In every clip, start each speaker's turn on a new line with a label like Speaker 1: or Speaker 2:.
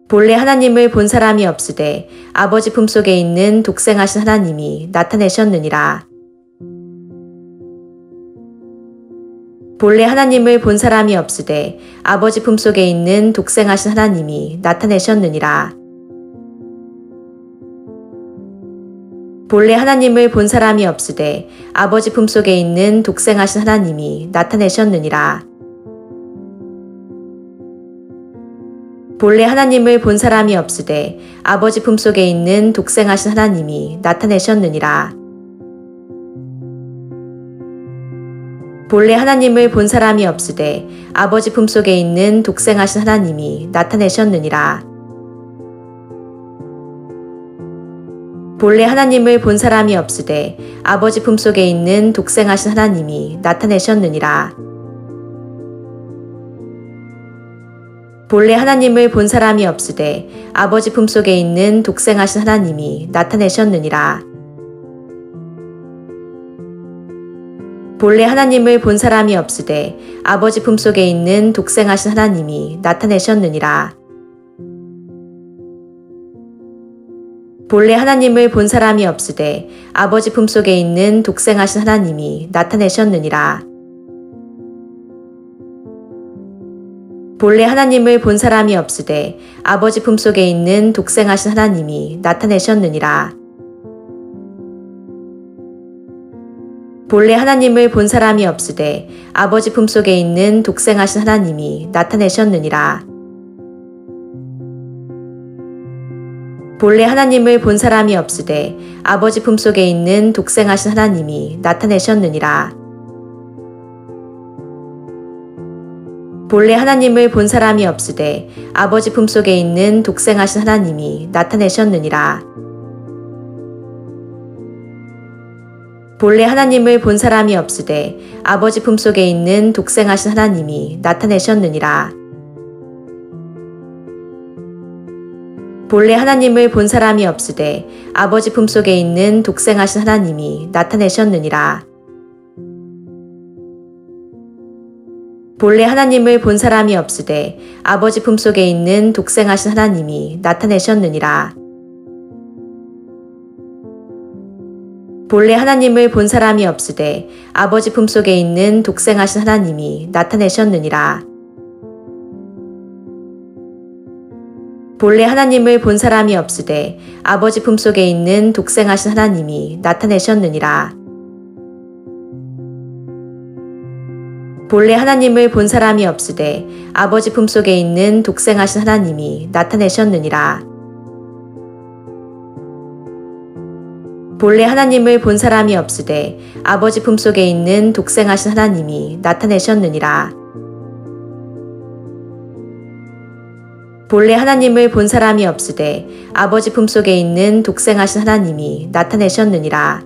Speaker 1: 본래 하나님을 본 사람이 없으되 아버지 품속에 있는 독생하신 하나님이 나타내셨느니라. 본래 하나님을 본 사람이 없으되 아버지 품속에 있는 독생하신 하나님이 나타내셨느니라. 본래 하나님을 본 사람이 없으되 아버지 품속에 있는 독생하신 하나님이 나타내셨느니라. 본래 하나님을 본 사람이 없으되 아버지 품속에 있는 독생하신 하나님이 나타내셨느니라. 본래 하나님을 본 사람이 없으되 아버지 품속에 있는 독생하신 하나님이 나타내셨느니라. 본래 하나님을 본 사람이 없으되 아버지 품속에 있는 독생하신 하나님이 나타내셨느니라. 본래 하나님을 본 사람이 없으되 아버지 품속에 있는 독생하신 하나님이 나타내셨느니라. 본래 하나님을 본 사람이 없으되 아버지 품속에 있는 독생하신 하나님이 나타내셨느니라. 본래 하나님을 본 사람이 없으되 아버지 품속에 있는 독생하신 하나님이 나타내셨느니라. 본래 하나님을 본 사람이 없으되 아버지 품속에 있는 독생하신 하나님이 나타내셨느니라. 본래 하나님을 본 사람이 없으되 아버지 품속에 있는 독생하신 하나님이 나타내셨느니라. 본래 하나님을 본 사람이 없으되 아버지 품속에 있는 독생하신 하나님이 나타내셨느니라. 본래 하나님을 본 사람이 없으되 아버지 품속에 있는 독생하신 하나님이 나타내셨느니라. 본래 하나님을 본 사람이 없으되 아버지 품속에 있는 독생하신 하나님이 나타내셨느니라. 본래 하나님을 본 사람이 없으되 아버지 품속에 있는 독생하신 하나님이 나타내셨느니라. 본래 하나님을 본 사람이 없으되 아버지 품속에 있는 독생하신 하나님이 나타내셨느니라. 본래 하나님을 본 사람이 없으되 아버지 품속에 있는 독생하신 하나님이 나타내셨느니라. 본래 하나님을 본 사람이 없으되 아버지 품속에 있는 독생하신 하나님이 나타내셨느니라. 본래 하나님을 본 사람이 없으되 아버지 품속에 있는 독생하신 하나님이 나타내셨느니라. 본래 하나님을 본 사람이 없으되 아버지 품속에 있는 독생하신 하나님이 나타내셨느니라. 본래 하나님을 본 사람이 없으되 아버지 품속에 있는 독생하신 하나님이 나타내셨느니라.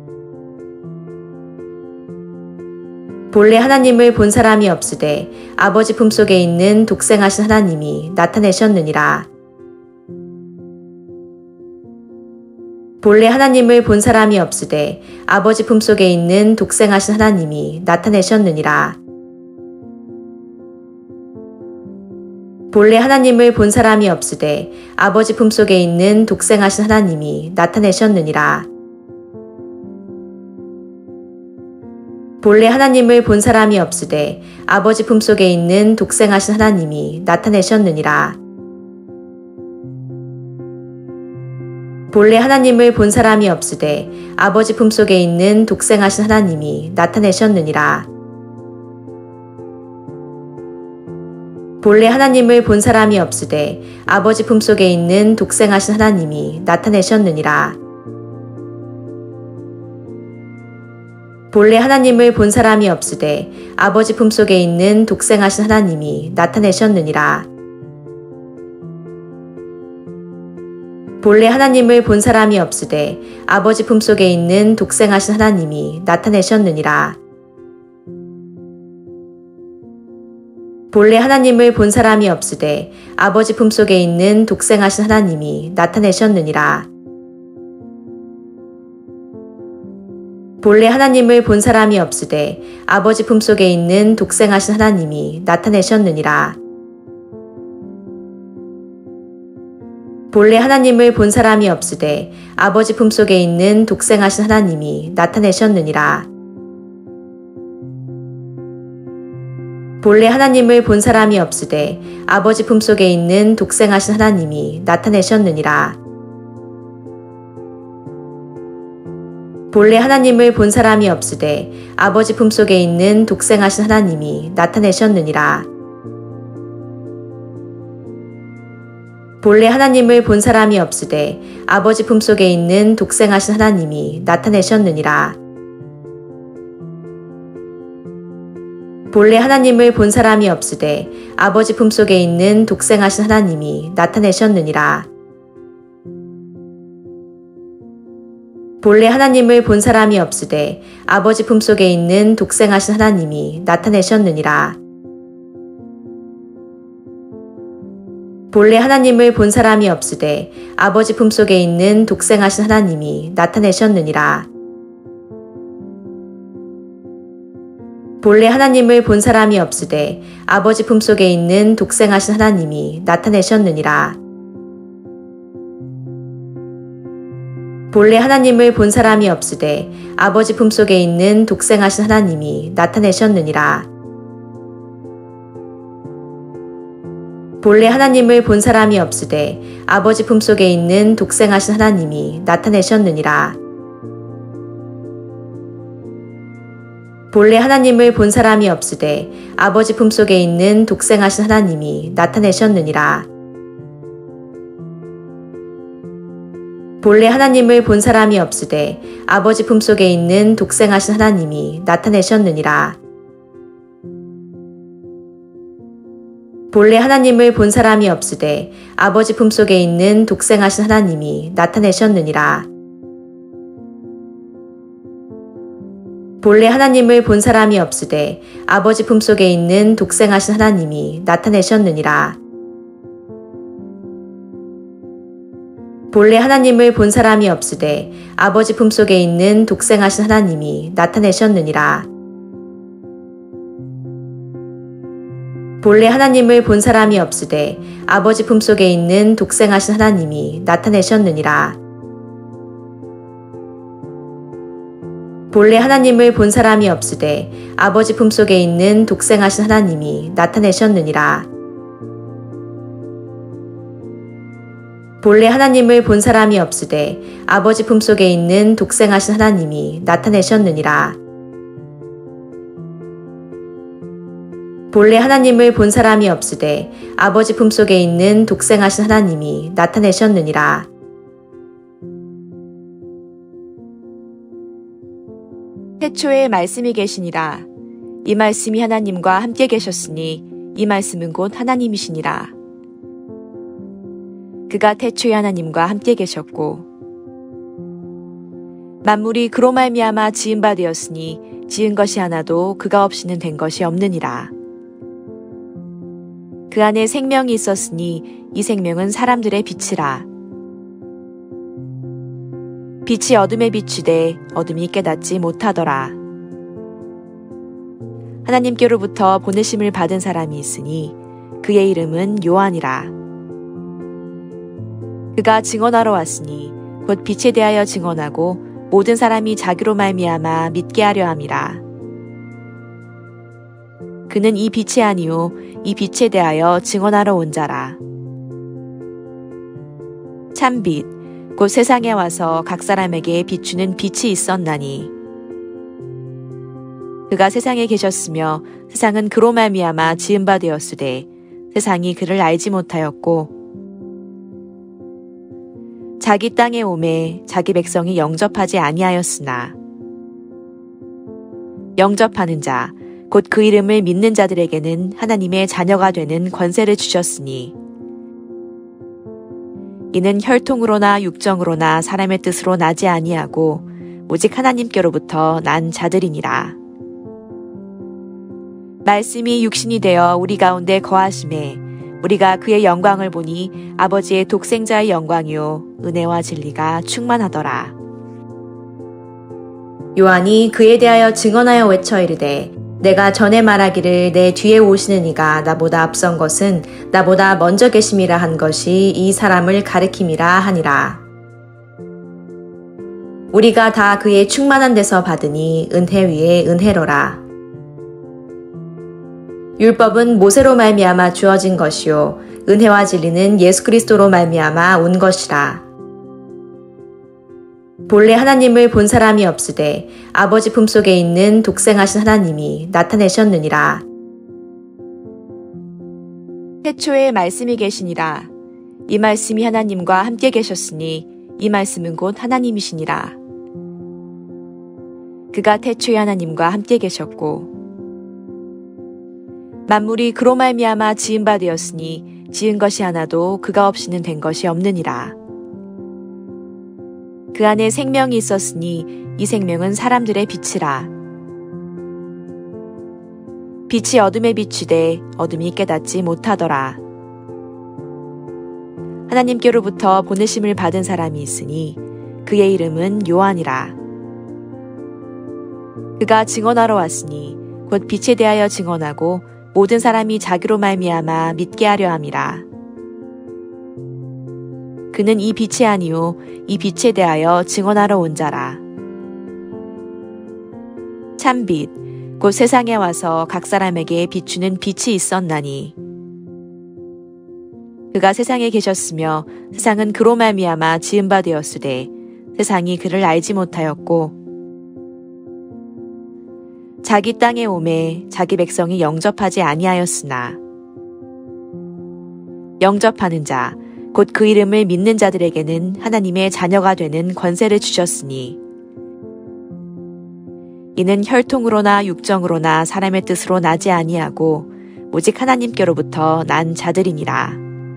Speaker 1: 본래 하나님을 본 사람이 없으되 아버지 품속에 있는 독생하신 하나님이 나타내셨느니라. 본래 하나님을 본 사람이 없으되 아버지 품속에 있는 독생하신 하나님이 나타내셨느니라. 본래 하나님을 본 사람이 없으되 아버지 품속에 있는 독생하신 하나님이 나타내셨느니라. 본래 하나님을 본 사람이 없으되 아버지 품속에 있는 독생하신 하나님이 나타내셨느니라. 본래 하나님을 본 사람이 없으되 아버지 품속에 있는 독생하신 하나님이 나타내셨느니라. 본래 하나님을 본 사람이 없으되 아버지 품속에 있는 독생하신 하나님이 나타내셨느니라. 본래 하나님을 본 사람이 없으되 아버지 품속에 있는 독생하신 하나님이 나타내셨느니라. 본래 하나님을 본 사람이 없으되 아버지 품속에 있는 독생하신 하나님이 나타내셨느니라. 본래 하나님을 본 사람이 없으되 아버지 품속에 있는 독생하신 하나님이 나타내셨느니라. 본래 하나님을 본 사람이 없으되 아버지 품속에 있는 독생하신 하나님이 나타내셨느니라. 본래 하나님을 본 사람이 없으되 아버지 품속에 있는 독생하신 하나님이 나타내셨느니라. 본래 하나님을 본 사람이 없으되 아버지 품속에 있는 독생하신 하나님이 나타내셨느니라. 본래 하나님을 본 사람이 없으되 아버지 품속에 있는 독생하신 하나님이 나타내셨느니라. 본래 하나님을 본 사람이 없으되 아버지 품속에 있는 독생하신 하나님이 나타내셨느니라. 본래 하나님을 본 사람이 없으되 아버지 품속에 있는 독생하신 하나님이 나타내셨느니라. 본래 하나님을 본 사람이 없으되 아버지 품속에 있는 독생하신 하나님이 나타내셨느니라. 본래 하나님을 본 사람이 없으되 아버지 품속에 있는 독생하신 하나님이 나타내셨느니라. 본래 하나님을 본 사람이 없으되 아버지 품속에 있는 독생하신 하나님이 나타내셨느니라. 본래 하나님을 본 사람이 없으되 아버지 품속에 있는 독생하신 하나님이 나타내셨느니라. 본래 하나님을 본 사람이 없으되 아버지 품속에 있는 독생하신 하나님이 나타내셨느니라. 본래 하나님을 본 사람이 없으되 아버지 품속에 있는 독생하신 하나님이 나타내셨느니라. 본래 하나님을 본 사람이 없으되 아버지 품속에 있는 독생하신 하나님이 나타내셨느니라. 본래 하나님을 본 사람이 없으되 아버지 품속에 있는 독생하신 하나님이 나타내셨느니라. 본래 하나님을 본 사람이 없으되 아버지 품속에 있는 독생하신 하나님이 나타내셨느니라. 본래 하나님을 본 사람이 없으되 아버지 품속에 있는 독생하신 하나님이 나타내셨느니라. 본래 하나님을 본 사람이 없으되 아버지 품속에 있는 독생하신 하나님이 나타내셨느니라. 본래 하나님을 본 사람이 없으되 아버지 품속에 있는 독생하신 하나님이 나타내셨느니라. 본래 하나님을 본 사람이 없으되 아버지 품속에 있는 독생하신 하나님이 나타내셨느니라. 본래 하나님을 본 사람이 없으되 아버지 품속에 있는 독생하신 하나님이 나타내셨느니라. 태초에 말씀이 계시니라. 이 말씀이 하나님과 함께 계셨으니 이 말씀은 곧 하나님이시니라. 그가 태초에 하나님과 함께 계셨고 만물이 그로 말미암아 지은 바 되었으니 지은 것이 하나도 그가 없이는 된 것이 없느니라. 그 안에 생명이 있었으니 이 생명은 사람들의 빛이라. 빛이 어둠에 비추되 어둠이 깨닫지 못하더라. 하나님께로부터 보내심을 받은 사람이 있으니 그의 이름은 요한이라. 그가 증언하러 왔으니 곧 빛에 대하여 증언하고 모든 사람이 자기로 말미암아 믿게 하려 함이라. 그는 이 빛이 아니요 이 빛에 대하여 증언하러 온 자라. 참 빛, 곧 세상에 와서 각 사람에게 비추는 빛이 있었나니 그가 세상에 계셨으며 세상은 그로 말미암아 지은 바 되었으되 세상이 그를 알지 못하였고 자기 땅에 오매 자기 백성이 영접하지 아니하였으나 영접하는 자, 곧 그 이름을 믿는 자들에게는 하나님의 자녀가 되는 권세를 주셨으니 이는 혈통으로나 육정으로나 사람의 뜻으로 나지 아니하고 오직 하나님께로부터 난 자들이니라. 말씀이 육신이 되어 우리 가운데 거하심에 우리가 그의 영광을 보니 아버지의 독생자의 영광이요 은혜와 진리가 충만하더라. 요한이 그에 대하여 증언하여 외쳐 이르되 내가 전에 말하기를 내 뒤에 오시는 이가 나보다 앞선 것은 나보다 먼저 계심이라 한 것이 이 사람을 가리킴이라 하니라. 우리가 다 그의 충만한 데서 받으니 은혜 위에 은혜로라. 율법은 모세로 말미암아 주어진 것이요 은혜와 진리는 예수 그리스도로 말미암아 온 것이라. 본래 하나님을 본 사람이 없으되 아버지 품속에 있는 독생하신 하나님이 나타내셨느니라. 태초에 말씀이 계시니라. 이 말씀이 하나님과 함께 계셨으니 이 말씀은 곧 하나님이시니라. 그가 태초에 하나님과 함께 계셨고 만물이 그로 말미암아 지은 바 되었으니 지은 것이 하나도 그가 없이는 된 것이 없느니라. 그 안에 생명이 있었으니 이 생명은 사람들의 빛이라. 빛이 어둠에 비추되 어둠이 깨닫지 못하더라. 하나님께로부터 보내심을 받은 사람이 있으니 그의 이름은 요한이라. 그가 증언하러 왔으니 곧 빛에 대하여 증언하고 모든 사람이 자기로 말미암아 믿게 하려 함이라. 그는 이 빛이 아니요 이 빛에 대하여 증언하러 온 자라. 참빛 곧 세상에 와서 각 사람에게 비추는 빛이 있었나니 그가 세상에 계셨으며 세상은 그로 말미암아 지은 바 되었으되 세상이 그를 알지 못하였고 자기 땅에 오매 자기 백성이 영접하지 아니하였으나 영접하는 자 곧 그 이름을 믿는 자들에게는 하나님의 자녀가 되는 권세를 주셨으니 이는 혈통으로나 육정으로나 사람의 뜻으로 나지 아니하고 오직 하나님께로부터 난 자들이니라.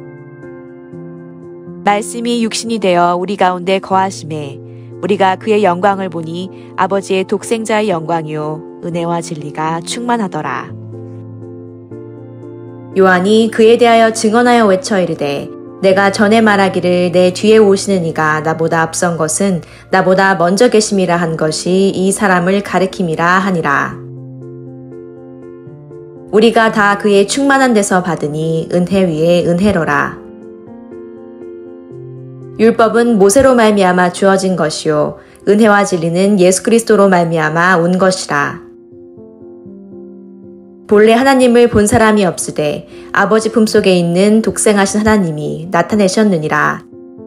Speaker 1: 말씀이 육신이 되어 우리 가운데 거하심에 우리가 그의 영광을 보니 아버지의 독생자의 영광이요 은혜와 진리가 충만하더라. 요한이 그에 대하여 증언하여 외쳐 이르되 내가 전에 말하기를 내 뒤에 오시는 이가 나보다 앞선 것은 나보다 먼저 계심이라 한 것이 이 사람을 가리킴이라 하니라. 우리가 다 그의 충만한 데서 받으니 은혜 위에 은혜로라. 율법은 모세로 말미암아 주어진 것이요 은혜와 진리는 예수 그리스도로 말미암아 온 것이라. 본래 하나님을 본 사람이 없으되 아버지 품속에 있는 독생하신 하나님이 나타내셨느니라.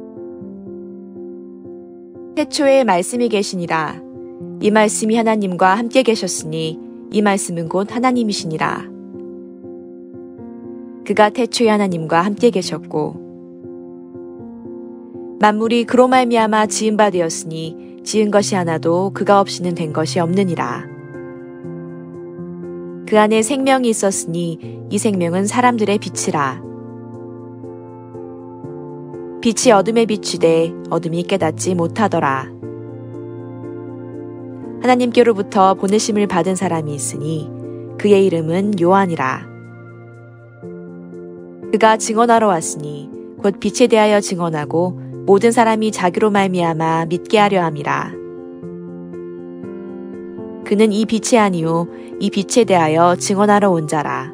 Speaker 1: 태초에 말씀이 계시니라. 이 말씀이 하나님과 함께 계셨으니 이 말씀은 곧 하나님이시니라. 그가 태초에 하나님과 함께 계셨고 만물이 그로 말미암아 지은 바 되었으니 지은 것이 하나도 그가 없이는 된 것이 없느니라. 그 안에 생명이 있었으니 이 생명은 사람들의 빛이라. 빛이 어둠에 비추되 어둠이 깨닫지 못하더라. 하나님께로부터 보내심을 받은 사람이 있으니 그의 이름은 요한이라. 그가 증언하러 왔으니 곧 빛에 대하여 증언하고 모든 사람이 자기로 말미암아 믿게 하려 함이라. 그는 이 빛이 아니요 이 빛에 대하여 증언하러 온 자라.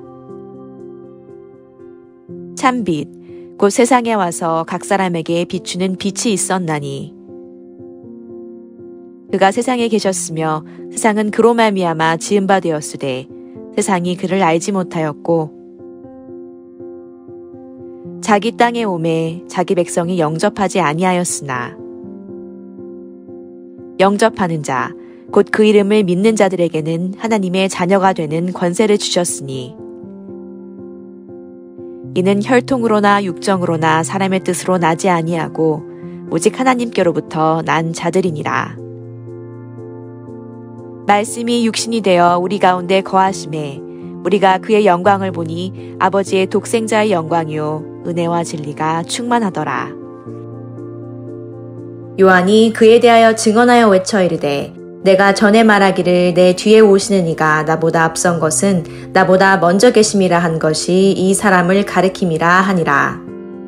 Speaker 1: 참빛 곧 세상에 와서 각 사람에게 비추는 빛이 있었나니 그가 세상에 계셨으며 세상은 그로 말미암아 지은 바 되었으되 세상이 그를 알지 못하였고 자기 땅에 오매 자기 백성이 영접하지 아니하였으나 영접하는 자 곧 그 이름을 믿는 자들에게는 하나님의 자녀가 되는 권세를 주셨으니 이는 혈통으로나 육정으로나 사람의 뜻으로 나지 아니하고 오직 하나님께로부터 난 자들이니라. 말씀이 육신이 되어 우리 가운데 거하심에 우리가 그의 영광을 보니 아버지의 독생자의 영광이요 은혜와 진리가 충만하더라. 요한이 그에 대하여 증언하여 외쳐 이르되 내가 전에 말하기를 내 뒤에 오시는 이가 나보다 앞선 것은 나보다 먼저 계심이라 한 것이 이 사람을 가리킴이라 하니라.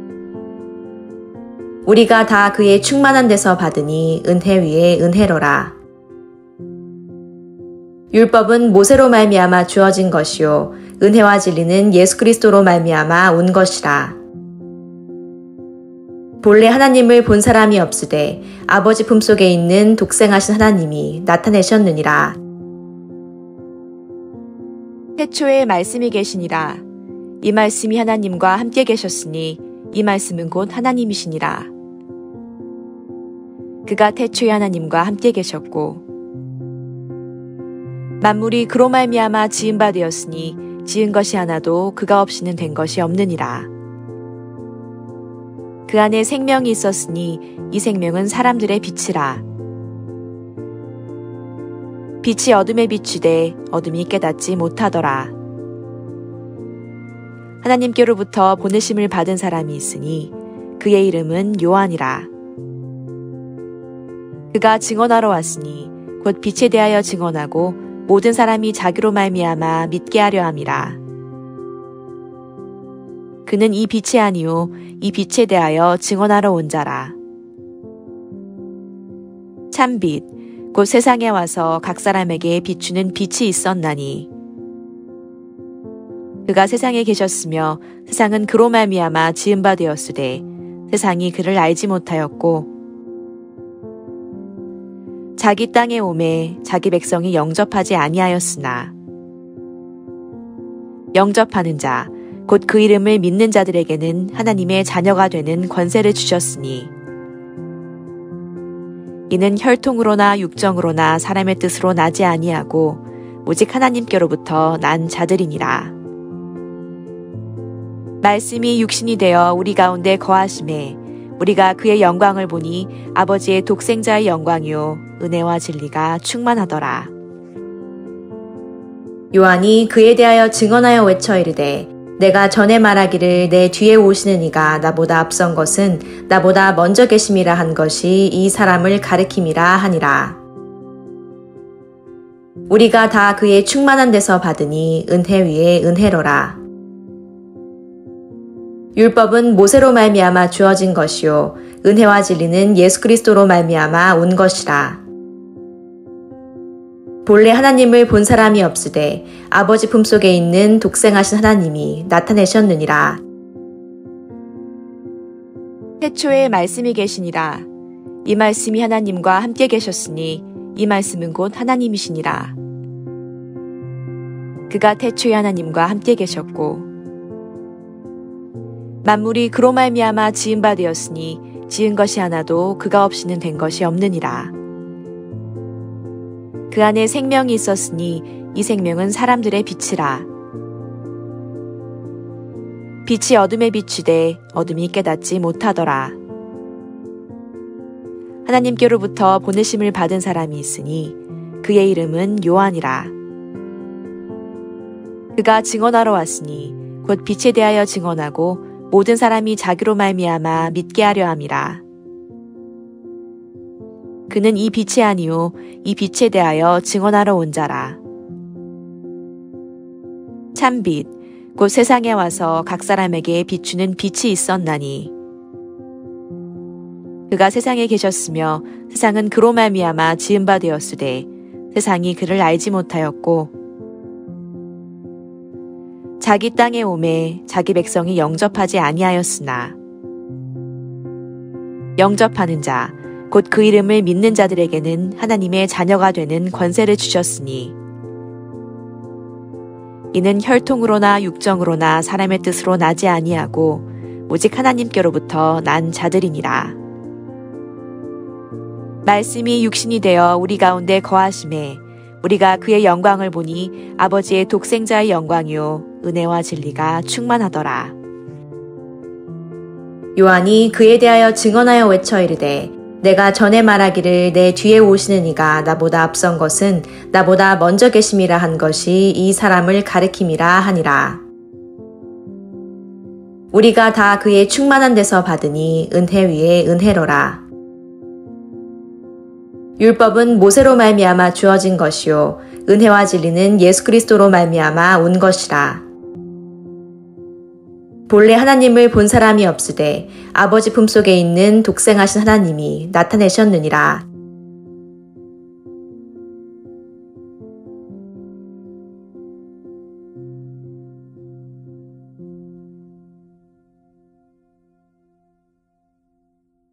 Speaker 1: 우리가 다 그의 충만한 데서 받으니 은혜 위에 은혜로라. 율법은 모세로 말미암아 주어진 것이요 은혜와 진리는 예수 그리스도로 말미암아 온 것이라. 본래 하나님을 본 사람이 없으되 아버지 품속에 있는 독생하신 하나님이 나타내셨느니라. 태초에 말씀이 계시니라. 이 말씀이 하나님과 함께 계셨으니 이 말씀은 곧 하나님이시니라. 그가 태초에 하나님과 함께 계셨고 만물이 그로 말미암아 지은 바 되었으니 지은 것이 하나도 그가 없이는 된 것이 없느니라. 그 안에 생명이 있었으니 이 생명은 사람들의 빛이라. 빛이 어둠에 비추되 어둠이 깨닫지 못하더라. 하나님께로부터 보내심을 받은 사람이 있으니 그의 이름은 요한이라. 그가 증언하러 왔으니 곧 빛에 대하여 증언하고 모든 사람이 자기로 말미암아 믿게 하려 함이라. 그는 이 빛이 아니요 이 빛에 대하여 증언하러 온 자라. 참빛 곧 세상에 와서 각 사람에게 비추는 빛이 있었나니 그가 세상에 계셨으며 세상은 그로 말미암아 지은 바 되었으되 세상이 그를 알지 못하였고 자기 땅에 오매 자기 백성이 영접하지 아니하였으나 영접하는 자 곧 그 이름을 믿는 자들에게는 하나님의 자녀가 되는 권세를 주셨으니 이는 혈통으로나 육정으로나 사람의 뜻으로 나지 아니하고 오직 하나님께로부터 난 자들이니라. 말씀이 육신이 되어 우리 가운데 거하심에 우리가 그의 영광을 보니 아버지의 독생자의 영광이요 은혜와 진리가 충만하더라. 요한이 그에 대하여 증언하여 외쳐 이르되 내가 전에 말하기를 내 뒤에 오시는 이가 나보다 앞선 것은 나보다 먼저 계심이라 한 것이 이 사람을 가리킴이라 하니라. 우리가 다 그의 충만한 데서 받으니 은혜 위에 은혜로라. 율법은 모세로 말미암아 주어진 것이요 은혜와 진리는 예수 그리스도로 말미암아 온 것이라. 본래 하나님을 본 사람이 없으되 아버지 품속에 있는 독생하신 하나님이 나타내셨느니라. 태초에 말씀이 계시니라. 이 말씀이 하나님과 함께 계셨으니 이 말씀은 곧 하나님이시니라. 그가 태초에 하나님과 함께 계셨고 만물이 그로 말미암아 지은 바 되었으니 지은 것이 하나도 그가 없이는 된 것이 없느니라. 그 안에 생명이 있었으니 이 생명은 사람들의 빛이라. 빛이 어둠에 비추되 어둠이 깨닫지 못하더라. 하나님께로부터 보내심을 받은 사람이 있으니 그의 이름은 요한이라. 그가 증언하러 왔으니 곧 빛에 대하여 증언하고 모든 사람이 자기로 말미암아 믿게 하려 함이라. 그는 이 빛이 아니요 이 빛에 대하여 증언하러 온 자라. 참빛 곧 세상에 와서 각 사람에게 비추는 빛이 있었나니 그가 세상에 계셨으며 세상은 그로 말미암아 지은 바 되었으되 세상이 그를 알지 못하였고 자기 땅에 오매 자기 백성이 영접하지 아니하였으나 영접하는 자 곧 그 이름을 믿는 자들에게는 하나님의 자녀가 되는 권세를 주셨으니 이는 혈통으로나 육정으로나 사람의 뜻으로 나지 아니하고 오직 하나님께로부터 난 자들이니라. 말씀이 육신이 되어 우리 가운데 거하심에 우리가 그의 영광을 보니 아버지의 독생자의 영광이요 은혜와 진리가 충만하더라. 요한이 그에 대하여 증언하여 외쳐 이르되 내가 전에 말하기를 내 뒤에 오시는 이가 나보다 앞선 것은 나보다 먼저 계심이라 한 것이 이 사람을 가리킴이라 하니라. 우리가 다 그의 충만한 데서 받으니 은혜 위에 은혜로라. 율법은 모세로 말미암아 주어진 것이요 은혜와 진리는 예수 그리스도로 말미암아 온 것이라. 본래 하나님을 본 사람이 없으되 아버지 품속에 있는 독생하신 하나님이 나타내셨느니라.